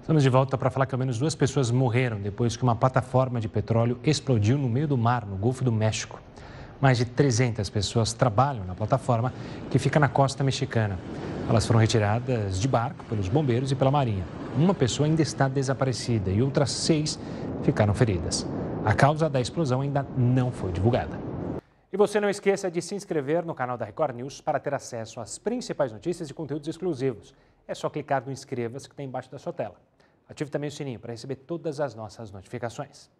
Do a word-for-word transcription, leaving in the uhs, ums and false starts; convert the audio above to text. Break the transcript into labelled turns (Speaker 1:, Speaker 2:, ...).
Speaker 1: Estamos de volta para falar que ao menos duas pessoas morreram depois que uma plataforma de petróleo explodiu no meio do mar, no Golfo do México. Mais de trezentas pessoas trabalham na plataforma que fica na costa mexicana. Elas foram retiradas de barco pelos bombeiros e pela Marinha. Uma pessoa ainda está desaparecida e outras seis ficaram feridas. A causa da explosão ainda não foi divulgada. E você não esqueça de se inscrever no canal da Record News para ter acesso às principais notícias e conteúdos exclusivos. É só clicar no inscreva-se que tem embaixo da sua tela. Ative também o sininho para receber todas as nossas notificações.